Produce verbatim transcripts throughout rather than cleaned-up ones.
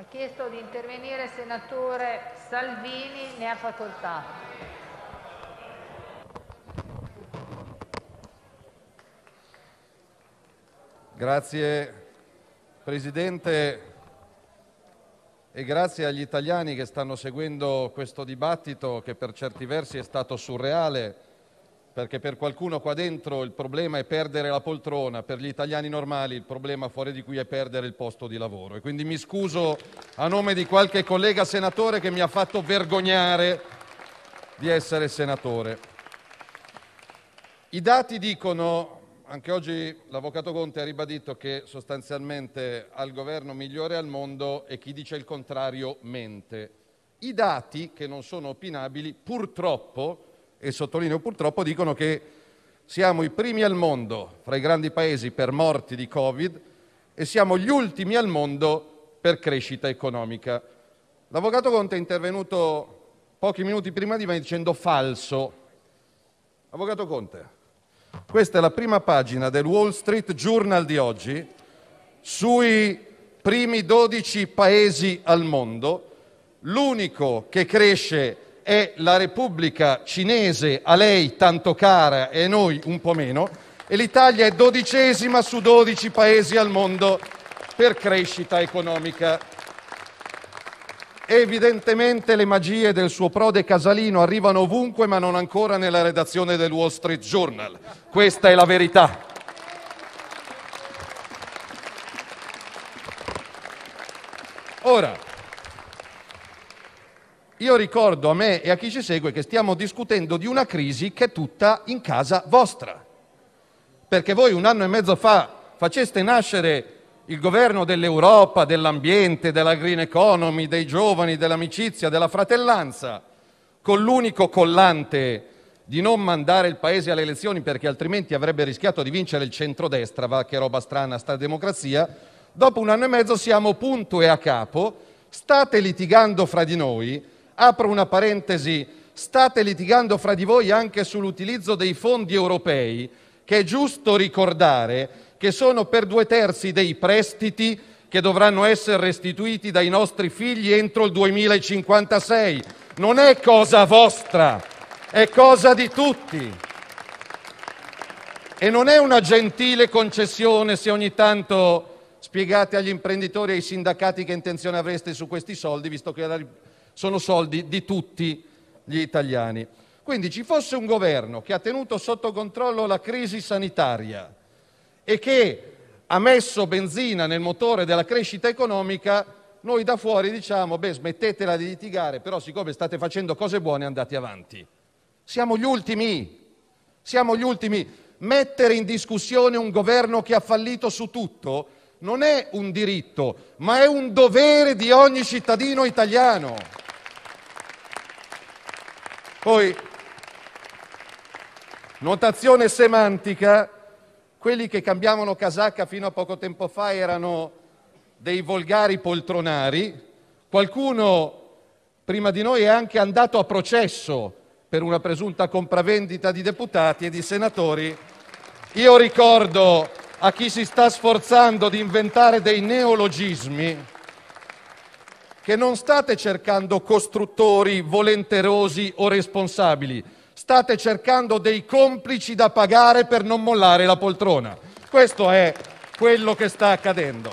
Ha chiesto di intervenire il senatore Salvini, ne ha facoltà. Grazie Presidente e grazie agli italiani che stanno seguendo questo dibattito che per certi versi è stato surreale, perché per qualcuno qua dentro il problema è perdere la poltrona, per gli italiani normali il problema fuori di qui è perdere il posto di lavoro. E quindi mi scuso a nome di qualche collega senatore che mi ha fatto vergognare di essere senatore. I dati dicono, anche oggi l'Avvocato Conte ha ribadito che sostanzialmente al governo migliore al mondo e chi dice il contrario mente. I dati, che non sono opinabili, purtroppo, e sottolineo purtroppo, dicono che siamo i primi al mondo fra i grandi paesi per morti di Covid e siamo gli ultimi al mondo per crescita economica. L'Avvocato Conte è intervenuto pochi minuti prima di me dicendo falso. Avvocato Conte, questa è la prima pagina del Wall Street Journal di oggi sui primi dodici paesi al mondo. L'unico che cresce è la Repubblica Cinese, a lei tanto cara e a noi un po' meno, e l'Italia è dodicesima su dodici paesi al mondo per crescita economica. Evidentemente le magie del suo prode casalino arrivano ovunque, ma non ancora nella redazione del Wall Street Journal. Questa è la verità. Ora, io ricordo a me e a chi ci segue che stiamo discutendo di una crisi che è tutta in casa vostra, perché voi un anno e mezzo fa faceste nascere il governo dell'Europa, dell'ambiente, della green economy, dei giovani, dell'amicizia, della fratellanza, con l'unico collante di non mandare il paese alle elezioni perché altrimenti avrebbe rischiato di vincere il centrodestra, va che roba strana sta democrazia. Dopo un anno e mezzo siamo punto e a capo, state litigando fra di noi. Apro una parentesi, state litigando fra di voi anche sull'utilizzo dei fondi europei, che è giusto ricordare che sono per due terzi dei prestiti che dovranno essere restituiti dai nostri figli entro il duemilacinquantasei. Non è cosa vostra, è cosa di tutti. E non è una gentile concessione se ogni tanto spiegate agli imprenditori e ai sindacati che intenzione avreste su questi soldi, visto che la sono soldi di tutti gli italiani. Quindi ci fosse un governo che ha tenuto sotto controllo la crisi sanitaria e che ha messo benzina nel motore della crescita economica, noi da fuori diciamo, beh, smettetela di litigare, però siccome state facendo cose buone andate avanti. Siamo gli ultimi, siamo gli ultimi. Mettere in discussione un governo che ha fallito su tutto non è un diritto, ma è un dovere di ogni cittadino italiano. Poi, notazione semantica, quelli che cambiavano casacca fino a poco tempo fa erano dei volgari poltronari, qualcuno prima di noi è anche andato a processo per una presunta compravendita di deputati e di senatori. Io ricordo a chi si sta sforzando di inventare dei neologismi che non state cercando costruttori volenterosi o responsabili, state cercando dei complici da pagare per non mollare la poltrona. Questo è quello che sta accadendo.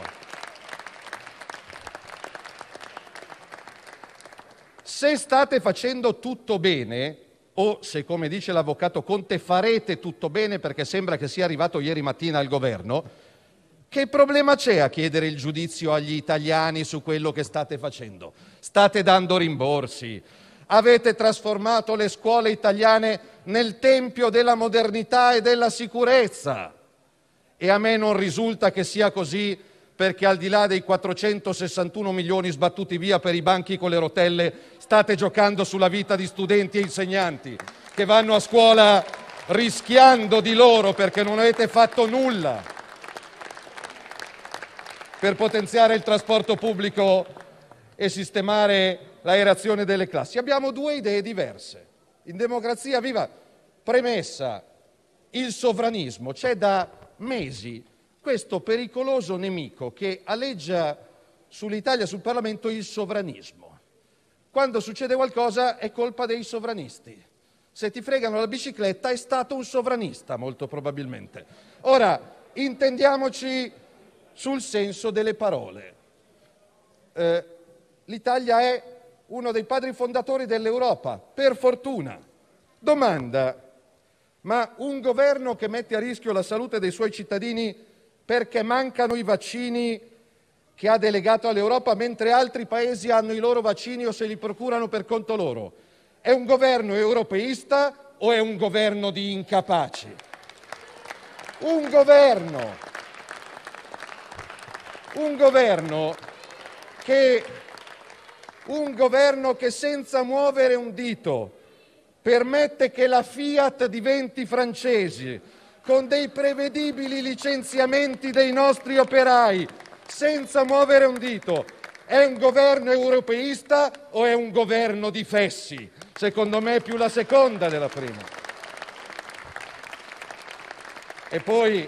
Se state facendo tutto bene, o se, come dice l'Avvocato Conte, farete tutto bene perché sembra che sia arrivato ieri mattina al governo, che problema c'è a chiedere il giudizio agli italiani su quello che state facendo? State dando rimborsi, avete trasformato le scuole italiane nel tempio della modernità e della sicurezza. E a me non risulta che sia così, perché al di là dei quattrocentosessantuno milioni sbattuti via per i banchi con le rotelle, state giocando sulla vita di studenti e insegnanti che vanno a scuola rischiando di loro perché non avete fatto nulla per potenziare il trasporto pubblico e sistemare l'aerazione delle classi. Abbiamo due idee diverse. In Democrazia Viva, premessa, il sovranismo. C'è da mesi questo pericoloso nemico che aleggia sull'Italia, sul Parlamento, il sovranismo. Quando succede qualcosa è colpa dei sovranisti. Se ti fregano la bicicletta è stato un sovranista, molto probabilmente. Ora, intendiamoci sul senso delle parole. Eh, L'Italia è uno dei padri fondatori dell'Europa, per fortuna. Domanda: ma un governo che mette a rischio la salute dei suoi cittadini perché mancano i vaccini che ha delegato all'Europa, mentre altri paesi hanno i loro vaccini o se li procurano per conto loro, è un governo europeista o è un governo di incapaci? Un governo, un governo che, un governo che senza muovere un dito permette che la Fiat diventi francese, con dei prevedibili licenziamenti dei nostri operai, senza muovere un dito. È un governo europeista o è un governo di fessi? Secondo me è più la seconda della prima. E poi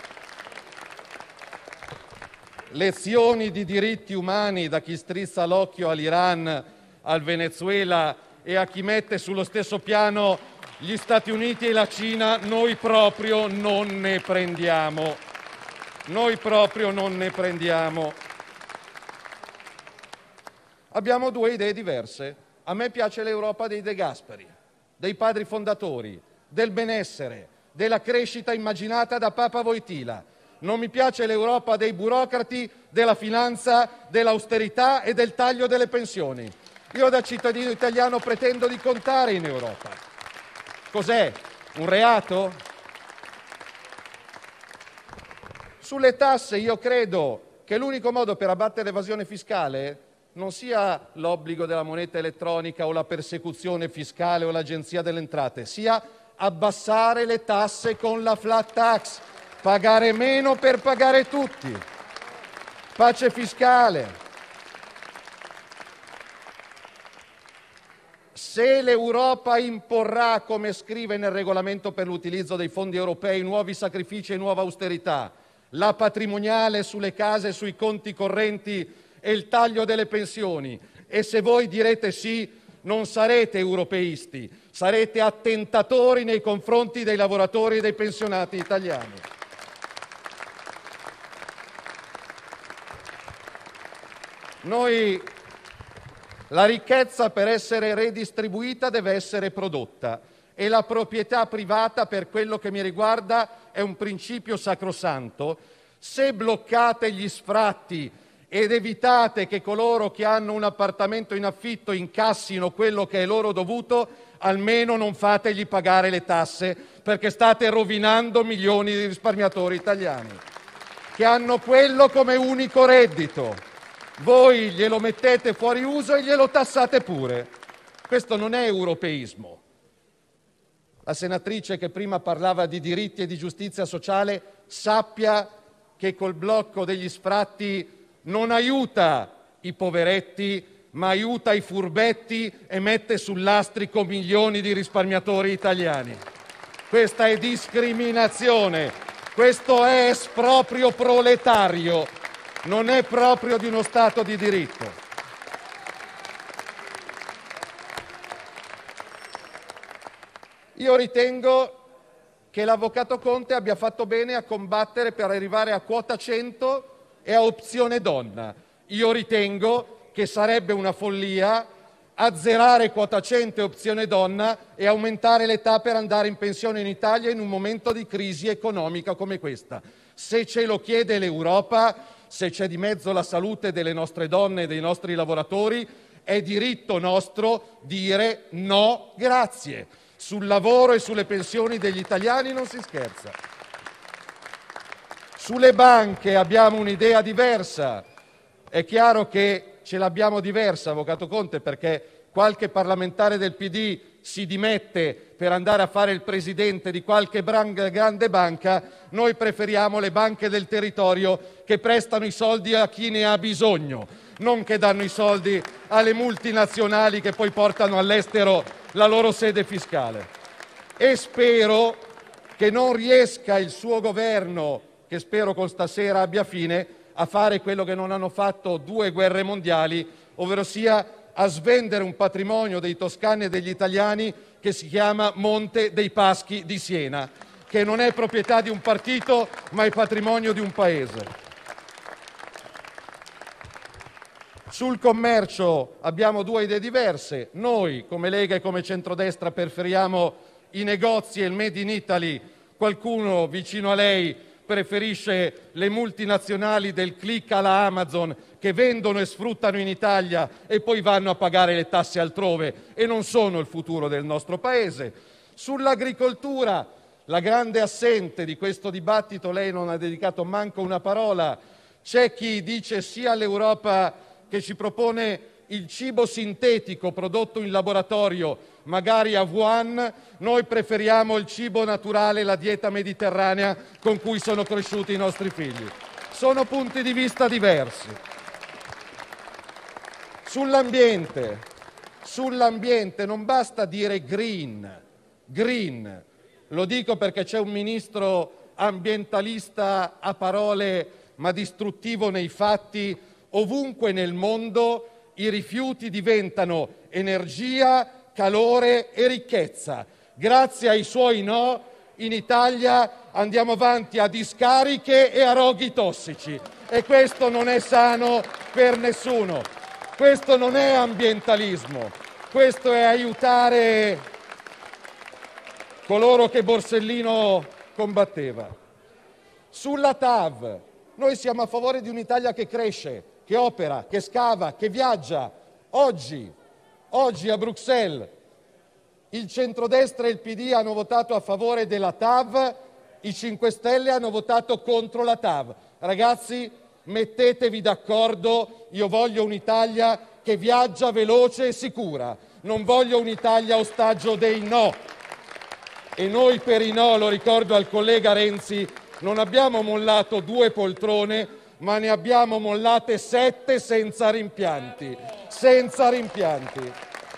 lezioni di diritti umani da chi strizza l'occhio all'Iran, al Venezuela e a chi mette sullo stesso piano gli Stati Uniti e la Cina, noi proprio non ne prendiamo. Noi proprio non ne prendiamo. Abbiamo due idee diverse. A me piace l'Europa dei De Gasperi, dei padri fondatori, del benessere, della crescita immaginata da Papa Wojtyla. Non mi piace l'Europa dei burocrati, della finanza, dell'austerità e del taglio delle pensioni. Io da cittadino italiano pretendo di contare in Europa. Cos'è? Un reato? Sulle tasse io credo che l'unico modo per abbattere l'evasione fiscale non sia l'obbligo della moneta elettronica o la persecuzione fiscale o l'agenzia delle entrate, sia abbassare le tasse con la flat tax, pagare meno per pagare tutti. Pace fiscale. Se l'Europa imporrà, come scrive nel regolamento per l'utilizzo dei fondi europei, nuovi sacrifici e nuova austerità, la patrimoniale sulle case, sui conti correnti e il taglio delle pensioni, e se voi direte sì, non sarete europeisti, sarete attentatori nei confronti dei lavoratori e dei pensionati italiani. Noi, la ricchezza per essere redistribuita deve essere prodotta e la proprietà privata, per quello che mi riguarda, è un principio sacrosanto. Se bloccate gli sfratti ed evitate che coloro che hanno un appartamento in affitto incassino quello che è loro dovuto, almeno non fategli pagare le tasse, perché state rovinando milioni di risparmiatori italiani che hanno quello come unico reddito. Voi glielo mettete fuori uso e glielo tassate pure. Questo non è europeismo. La senatrice che prima parlava di diritti e di giustizia sociale sappia che col blocco degli sfratti non aiuta i poveretti, ma aiuta i furbetti e mette sul lastrico milioni di risparmiatori italiani. Questa è discriminazione, questo è esproprio proletario, non è proprio di uno Stato di diritto. Io ritengo che l'avvocato Conte abbia fatto bene a combattere per arrivare a quota cento e a opzione donna. Io ritengo che sarebbe una follia azzerare quota cento e opzione donna e aumentare l'età per andare in pensione in Italia in un momento di crisi economica come questa. Se ce lo chiede l'Europa, se c'è di mezzo la salute delle nostre donne e dei nostri lavoratori, è diritto nostro dire no, grazie. Sul lavoro e sulle pensioni degli italiani non si scherza. Sulle banche abbiamo un'idea diversa. È chiaro che ce l'abbiamo diversa, avvocato Conte, perché qualche parlamentare del P D si dimette per andare a fare il presidente di qualche grande banca. Noi preferiamo le banche del territorio che prestano i soldi a chi ne ha bisogno, non che danno i soldi alle multinazionali che poi portano all'estero la loro sede fiscale. E spero che non riesca il suo governo, che spero con stasera abbia fine, a fare quello che non hanno fatto due guerre mondiali, ovvero sia a svendere un patrimonio dei toscani e degli italiani che si chiama Monte dei Paschi di Siena, che non è proprietà di un partito, ma è patrimonio di un paese. Sul commercio abbiamo due idee diverse. Noi, come Lega e come centrodestra, preferiamo i negozi e il Made in Italy. Qualcuno vicino a lei preferisce le multinazionali del click alla Amazon che vendono e sfruttano in Italia e poi vanno a pagare le tasse altrove e non sono il futuro del nostro Paese. Sull'agricoltura, la grande assente di questo dibattito, lei non ha dedicato manco una parola. C'è chi dice sì all'Europa che ci propone il cibo sintetico prodotto in laboratorio, magari a Wuhan. Noi preferiamo il cibo naturale, la dieta mediterranea con cui sono cresciuti i nostri figli. Sono punti di vista diversi. Sull'ambiente, sull'ambiente non basta dire green, green. Lo dico perché c'è un ministro ambientalista a parole ma distruttivo nei fatti. Ovunque nel mondo i rifiuti diventano energia, calore e ricchezza. Grazie ai suoi no, in Italia andiamo avanti a discariche e a roghi tossici e questo non è sano per nessuno. Questo non è ambientalismo, questo è aiutare coloro che Borsellino combatteva. Sulla T A V, noi siamo a favore di un'Italia che cresce, che opera, che scava, che viaggia. Oggi, oggi a Bruxelles il centrodestra e il P D hanno votato a favore della T A V, i cinque Stelle hanno votato contro la T A V. Ragazzi, mettetevi d'accordo, io voglio un'Italia che viaggia veloce e sicura, non voglio un'Italia ostaggio dei no. E noi per i no, lo ricordo al collega Renzi, non abbiamo mollato due poltrone, ma ne abbiamo mollate sette senza rimpianti, senza rimpianti.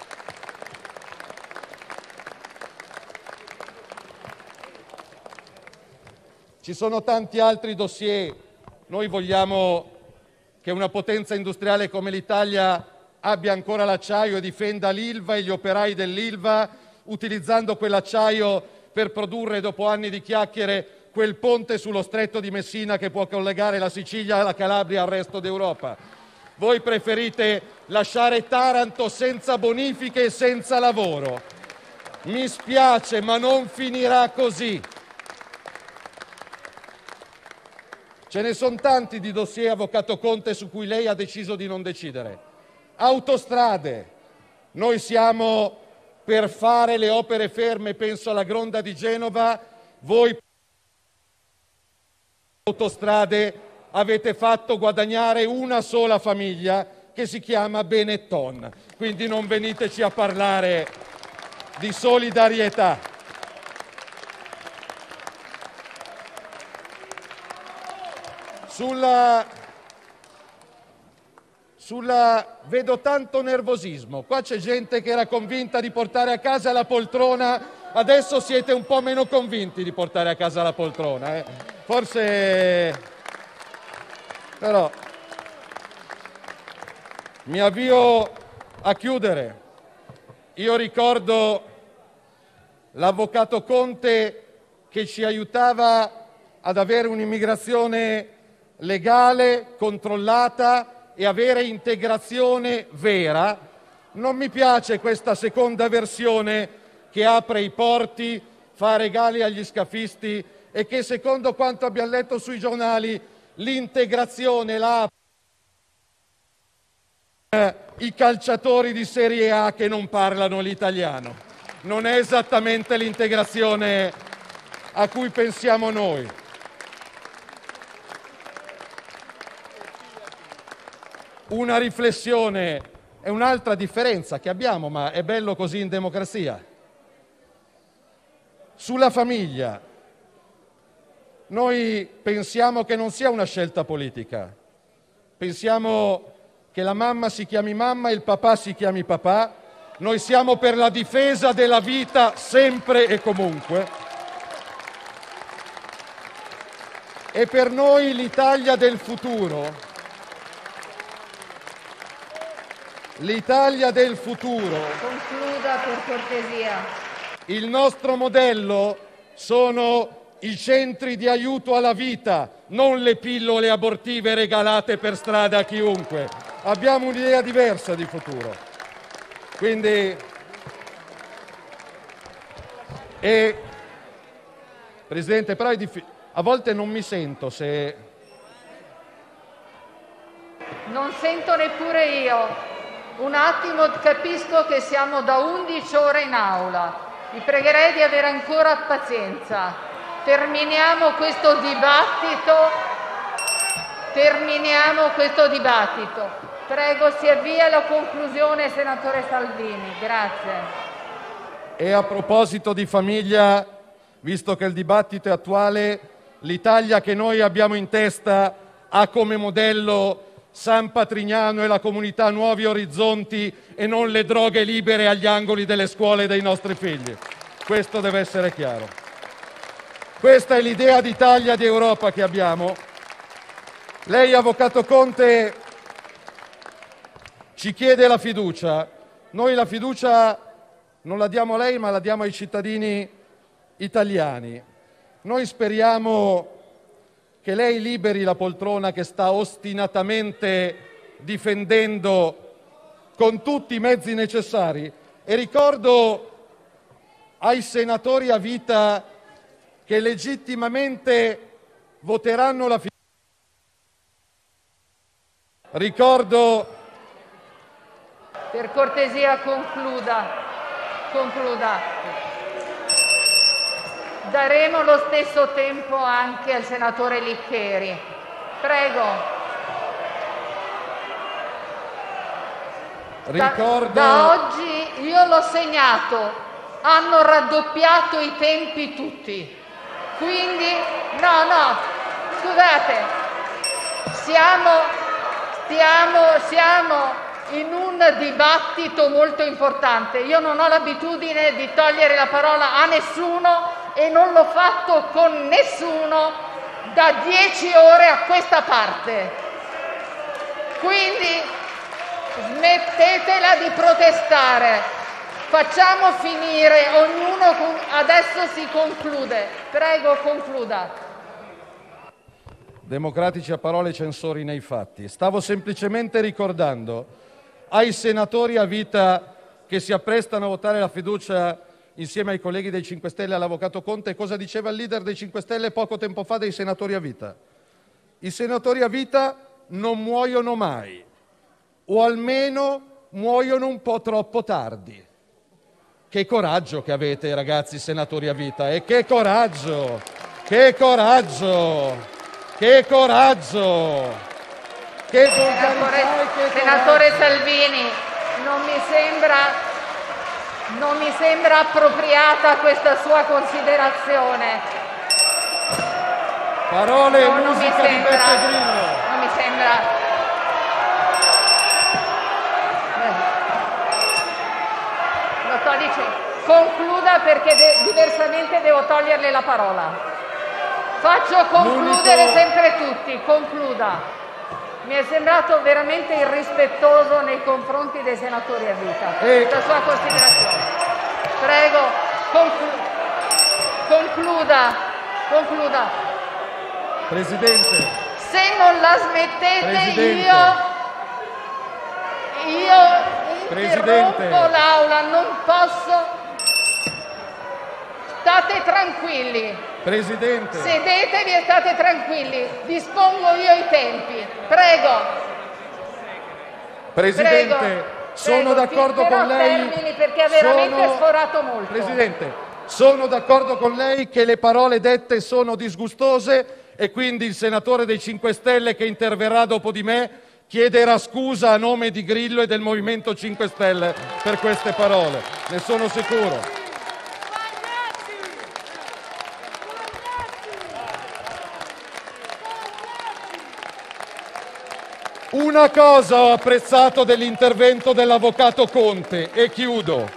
Ci sono tanti altri dossier. Noi vogliamo che una potenza industriale come l'Italia abbia ancora l'acciaio e difenda l'Ilva e gli operai dell'Ilva, utilizzando quell'acciaio per produrre, dopo anni di chiacchiere, quel ponte sullo Stretto di Messina che può collegare la Sicilia e la Calabria al resto d'Europa. Voi preferite lasciare Taranto senza bonifiche e senza lavoro. Mi spiace, ma non finirà così. Ce ne sono tanti di dossier, Avvocato Conte, su cui lei ha deciso di non decidere. Autostrade. Noi siamo per fare le opere ferme, penso alla Gronda di Genova. Voi autostrade avete fatto guadagnare una sola famiglia che si chiama Benetton. Quindi non veniteci a parlare di solidarietà. Sulla, sulla vedo tanto nervosismo. Qua c'è gente che era convinta di portare a casa la poltrona, adesso siete un po' meno convinti di portare a casa la poltrona. Eh? Forse... Però mi avvio a chiudere. Io ricordo l'Avvocato Conte che ci aiutava ad avere un'immigrazione legale, controllata e avere integrazione vera. Non mi piace questa seconda versione che apre i porti, fa regali agli scafisti e che, secondo quanto abbiamo letto sui giornali, l'integrazione la apre i calciatori di Serie A che non parlano l'italiano. Non è esattamente l'integrazione a cui pensiamo noi. Una riflessione è un'altra differenza che abbiamo, ma è bello così in democrazia. Sulla famiglia, noi pensiamo che non sia una scelta politica. Pensiamo che la mamma si chiami mamma e il papà si chiami papà. Noi siamo per la difesa della vita sempre e comunque. E per noi l'Italia del futuro, l'Italia del futuro, Concluda per cortesia. il nostro modello sono i centri di aiuto alla vita, non le pillole abortive regalate per strada a chiunque. Abbiamo un'idea diversa di futuro. Quindi, e, Presidente, però è difficile. A volte non mi sento se... Non sento neppure io. Un attimo, capisco che siamo da undici ore in aula. Vi pregherei di avere ancora pazienza. Terminiamo questo dibattito. Terminiamo questo dibattito. Prego, si avvia alla conclusione, senatore Salvini. Grazie. E a proposito di famiglia, visto che il dibattito è attuale, l'Italia che noi abbiamo in testa ha come modello San Patrignano e la comunità Nuovi Orizzonti e non le droghe libere agli angoli delle scuole dei nostri figli. Questo deve essere chiaro. Questa è l'idea d'Italia, di Europa che abbiamo. Lei, Avvocato Conte, ci chiede la fiducia. Noi la fiducia non la diamo a lei, ma la diamo ai cittadini italiani. Noi speriamo che lei liberi la poltrona che sta ostinatamente difendendo con tutti i mezzi necessari. E ricordo ai senatori a vita che legittimamente voteranno la fiducia. Ricordo... Per cortesia, concluda. Concluda. Daremo lo stesso tempo anche al senatore Licheri. Prego. Ricordo... Da, da oggi io l'ho segnato, hanno raddoppiato i tempi tutti. Quindi, no, no, scusate, siamo, stiamo, siamo in un dibattito molto importante. Io non ho l'abitudine di togliere la parola a nessuno e non l'ho fatto con nessuno da dieci ore a questa parte. Quindi smettetela di protestare, facciamo finire, ognuno con... adesso si conclude. Prego, concluda. Democratici a parole, censori nei fatti. Stavo semplicemente ricordando ai senatori a vita che si apprestano a votare la fiducia insieme ai colleghi dei cinque Stelle e all'Avvocato Conte cosa diceva il leader dei cinque Stelle poco tempo fa dei senatori a vita. I senatori a vita non muoiono mai, o almeno muoiono un po' troppo tardi. Che coraggio che avete, ragazzi senatori a vita, e che coraggio, che coraggio, che coraggio, che volgarità e che Senatore coraggio. Salvini, non mi sembra non mi sembra appropriata questa sua considerazione. Parole e No, non mi musica di sembra, Beppe Grillo. non mi sembra. Lo sto dicendo. Concluda perché de- diversamente devo toglierle la parola. Faccio concludere L'unico- sempre tutti. Concluda. Mi è sembrato veramente irrispettoso nei confronti dei senatori a vita. E- La sua considerazione. Prego, conclu- concluda. Concluda. Presidente, Se non la smettete Presidente. io io Presidente. interrompo l'aula, non posso. State tranquilli. Presidente, Sedetevi e state tranquilli. Dispongo io i tempi. Prego. Presidente, Prego. sono Prego, d'accordo però con lei. termini perché ha veramente sono- sforato molto. Presidente, sono d'accordo con lei che le parole dette sono disgustose e quindi il senatore dei cinque Stelle che interverrà dopo di me chiederà scusa a nome di Grillo e del Movimento cinque Stelle per queste parole. Ne sono sicuro. Una cosa ho apprezzato dell'intervento dell'Avvocato Conte e chiudo.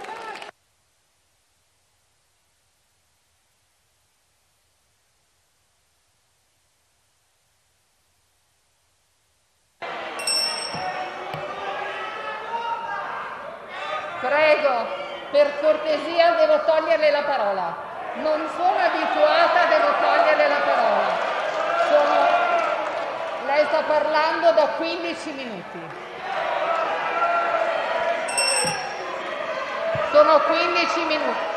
Prego, per cortesia devo toglierle la parola. Non sono abituata, devo toglierle la parola. Sono... Lei sta parlando da quindici minuti. Sono quindici minuti.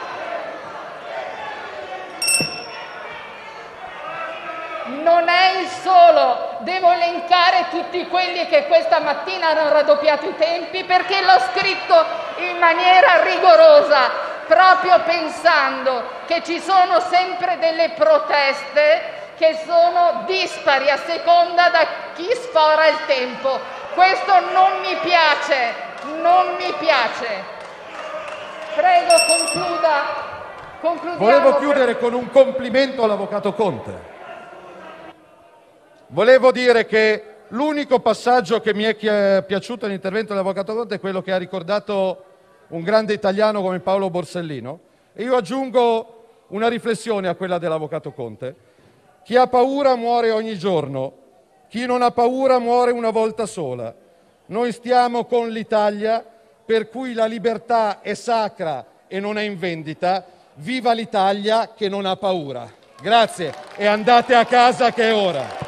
Non è il solo, devo elencare tutti quelli che questa mattina hanno raddoppiato i tempi, perché l'ho scritto in maniera rigorosa, proprio pensando che ci sono sempre delle proteste che sono dispari a seconda da chi sfora il tempo. Questo non mi piace, non mi piace. Prego, concluda. Concludiamo. Volevo chiudere con un complimento all'avvocato Conte. Volevo dire che l'unico passaggio che mi è piaciuto nell'intervento dell'avvocato Conte è quello che ha ricordato un grande italiano come Paolo Borsellino, e io aggiungo una riflessione a quella dell'avvocato Conte. Chi ha paura muore ogni giorno, chi non ha paura muore una volta sola. Noi stiamo con l'Italia, per cui la libertà è sacra e non è in vendita. Viva l'Italia che non ha paura. Grazie e andate a casa che è ora.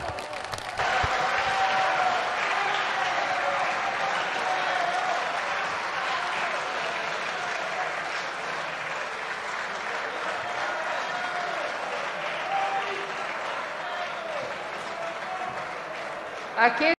A che